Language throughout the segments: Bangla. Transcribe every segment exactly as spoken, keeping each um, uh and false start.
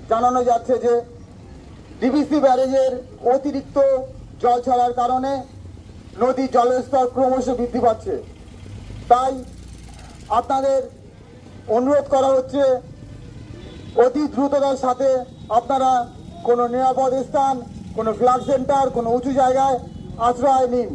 জানানো যাচ্ছে যে ডিবিসি ব্যারেজের অতিরিক্ত জল ছাড়ার কারণে নদীর জলের স্তর ক্রমশ বৃদ্ধি পাচ্ছে। তাই আপনাদের অনুরোধ করা হচ্ছে অতি দ্রুততার সাথে আপনারা কোনো নিরাপদ স্থান, কোনো ফ্ল্যাট সেন্টার, কোনো উঁচু জায়গায় আশ্রয় নিন।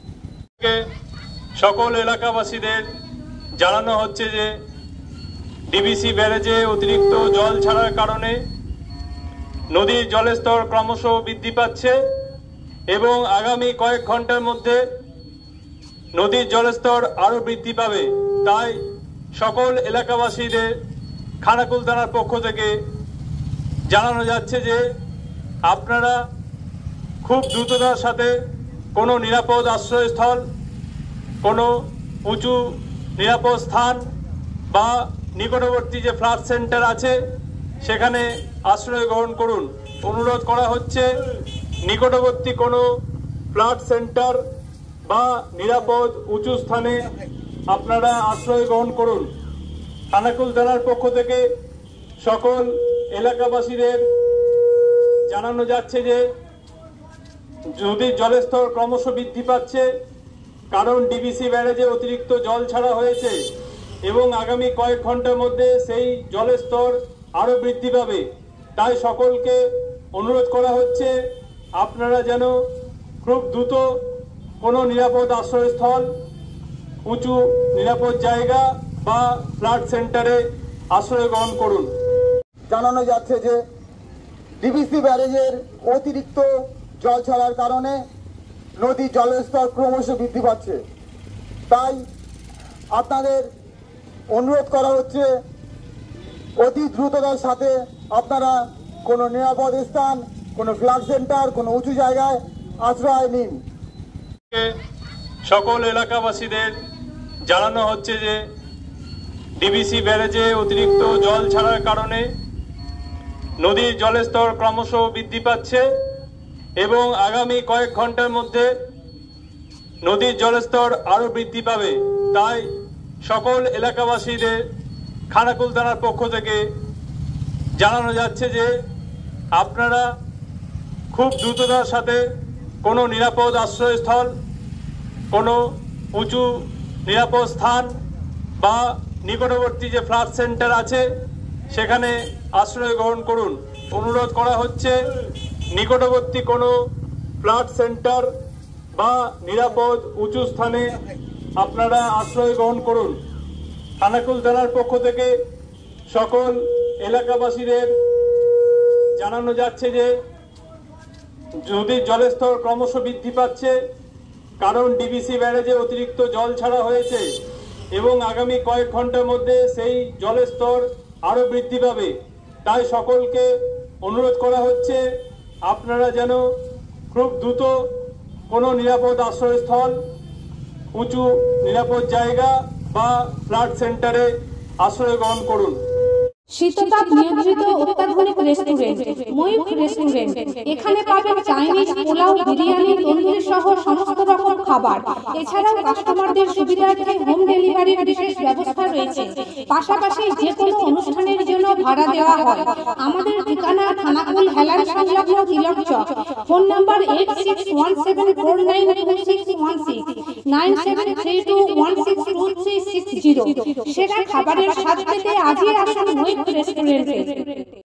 সকল এলাকাবাসীদের জানানো হচ্ছে যে ডিবিসি ব্যারেজে অতিরিক্ত জল ছাড়ার কারণে নদীর জলের স্তর ক্রমশ বৃদ্ধি পাচ্ছে এবং আগামী কয়েক ঘন্টার মধ্যে নদীর জলের স্তর আরও বৃদ্ধি পাবে। তাই সকল এলাকাবাসীদের খানাকুল থানার পক্ষ থেকে জানানো যাচ্ছে যে আপনারা খুব দ্রুততার সাথে কোনো নিরাপদ আশ্রয়স্থল, কোনো উঁচু নিরাপদ স্থান বা নিকটবর্তী যে ফ্ল্যাট সেন্টার আছে সেখানে আশ্রয় গ্রহণ করুন। অনুরোধ করা হচ্ছে নিকটবর্তী কোনো ফ্ল্যাট সেন্টার বা নিরাপদ উঁচু স্থানে আপনারা আশ্রয় গ্রহণ করুন। খানাকুল থানার পক্ষ থেকে সকল এলাকাবাসীদের জানানো যাচ্ছে যে নদীর জলের স্তর ক্রমশ বৃদ্ধি পাচ্ছে, কারণ ডিবিসি ব্যারেজে অতিরিক্ত জল ছাড়া হয়েছে এবং আগামী কয়েক ঘন্টার মধ্যে সেই জলের স্তর আরও বৃদ্ধি পাবে। তাই সকলকে অনুরোধ করা হচ্ছে আপনারা যেন খুব দ্রুত কোনো নিরাপদ আশ্রয়স্থল, উঁচু নিরাপদ জায়গা বা ফ্ল্যাট সেন্টারে আশ্রয় গ্রহণ করুন। জানানো যাচ্ছে যে ডিবিসি ব্যারেজের অতিরিক্ত জল ছাড়ার কারণে নদীর জলের স্তর ক্রমশ বৃদ্ধি পাচ্ছে। তাই আপনাদের অনুরোধ করা হচ্ছে অতি দ্রুততার সাথে আপনারা কোনো নিরাপদ স্থান, কোনো ফ্ল্যাট সেন্টার, কোনো উঁচু জায়গায় আশ্রয় নিন। সকল এলাকাবাসীদের জানানো হচ্ছে যে ডিবিসি ব্যারেজে অতিরিক্ত জল ছাড়ার কারণে নদীর জলের স্তর ক্রমশ বৃদ্ধি পাচ্ছে এবং আগামী কয়েক ঘন্টার মধ্যে নদীর জলের স্তর আরও বৃদ্ধি পাবে। তাই সকল এলাকাবাসীদের খানাকুল থানার পক্ষ থেকে জানানো যাচ্ছে যে আপনারা খুব দ্রুততার সাথে কোনো নিরাপদ আশ্রয়স্থল, কোনো উঁচু নিরাপদ স্থান বা নিকটবর্তী যে ফ্ল্যাট সেন্টার আছে সেখানে আশ্রয় গ্রহণ করুন। অনুরোধ করা হচ্ছে নিকটবর্তী কোনো ফ্ল্যাট সেন্টার বা নিরাপদ উঁচু স্থানে আপনারা আশ্রয় গ্রহণ করুন। খানাকুল থানার পক্ষ থেকে সকল এলাকাবাসীদের জানানো যাচ্ছে যে নদীর জলের স্তর ক্রমশ বৃদ্ধি পাচ্ছে, কারণ ডিবিসি ব্যারেজে অতিরিক্ত জল ছাড়া হয়েছে এবং আগামী কয়েক ঘন্টার মধ্যে সেই জলের স্তর আরও বৃদ্ধি পাবে। তাই সকলকে অনুরোধ করা হচ্ছে আপনারা যেন খুব দ্রুত কোনো নিরাপদ আশ্রয়স্থল, উঁচু নিরাপদ জায়গা বা ফ্ল্যাট সেন্টারে আশ্রয় গ্রহণ করুন। শীততাপ নিয়ন্ত্রিত অত্যাধুনিক রেস্টুরেন্ট ময়ূখ রেস্টুরেন্ট। এখানে পাবেন চাইনিজ, পোলাও, বিরিয়ানি, তন্দুরি সহ সমস্ত রকম খাবার। এছাড়াও কাস্টমারদের সুবিধার্থে হোম ডেলিভারির বিশেষ ব্যবস্থা রয়েছে। পাশাপাশি যে কোনো অনুষ্ঠানের জন্য ভাড়া দেওয়া হয়। আমাদের ঠিকানা খানাকুল হেলান সংলগ্ন Tilak Chak. Phone number eight six one seven four nine two six one six, nine seven three two one six two three six zero. সেরা খাবারের স্বাদ পেতে আজই আসুন ময়ূখ রেস্টুরেন্টে।